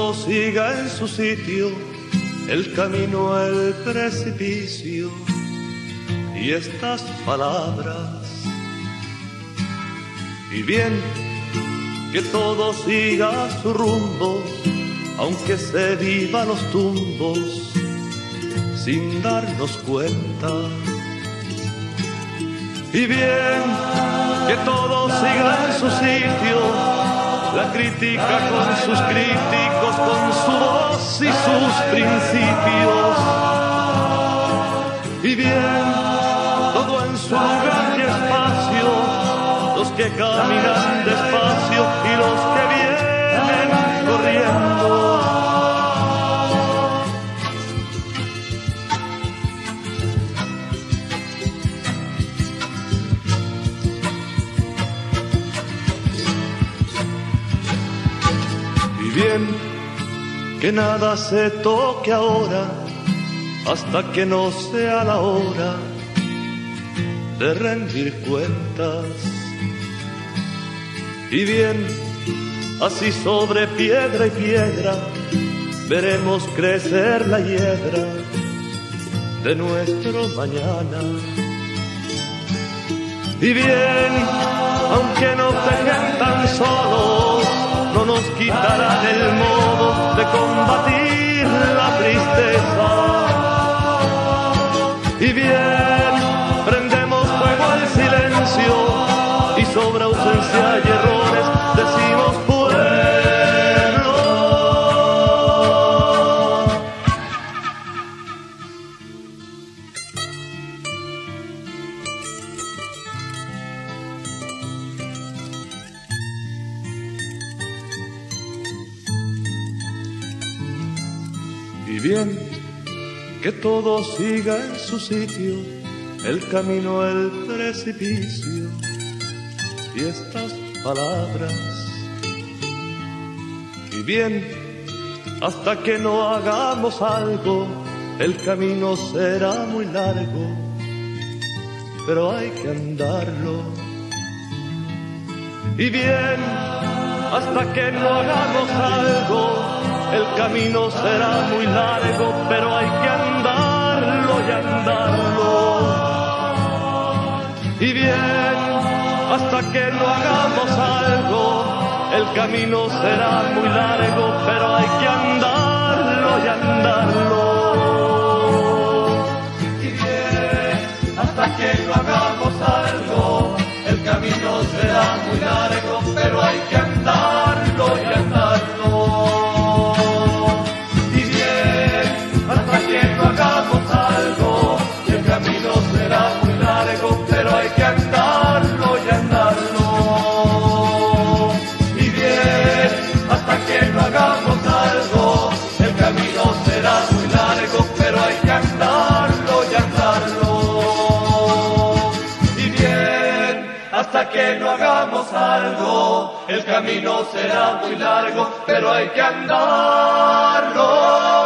todo siga en su sitio, el camino al precipicio. Y estas palabras, y bien, que todo siga su rumbo, aunque se viva los tumbos, sin darnos cuenta. Y bien, que todo siga en su sitio, la crítica con sus críticos, con su voz y sus principios. Y bien, todo en su lugar y espacio, los que caminan despacio y los que vienen corriendo. Y bien, que nada se toque ahora, hasta que no sea la hora de rendir cuentas. Y bien, así sobre piedra y piedra veremos crecer la hiedra de nuestro mañana. Y bien, aunque nos dejen tan solos, no nos quitarán el modo de combatir la tristeza. Y bien, prendemos fuego al silencio y sobre ausencia y errores decimos pueblo. Y bien, que todo siga en su sitio, el camino al precipicio. Y estas palabras, y bien, hasta que no hagamos algo, el camino será muy largo, pero hay que andarlo. Y bien, hasta que no hagamos algo, el camino será muy largo, pero hay que andarlo y andarlo. Y bien, hasta que no hagamos algo, el camino será muy largo, pero hay que andarlo y andarlo. Y bien, hasta que no hagamos algo, el camino será muy largo, pero hay que andarlo y andarlo. Y bien, hasta que no hagamos algo, el camino será muy largo, pero hay que andarlo y andarlo. Y bien, hasta que no hagamos algo, el camino será muy largo, pero hay que andarlo y andarlo. Y bien, hasta que no hagamos algo, el camino será muy largo, pero hay que andarlo.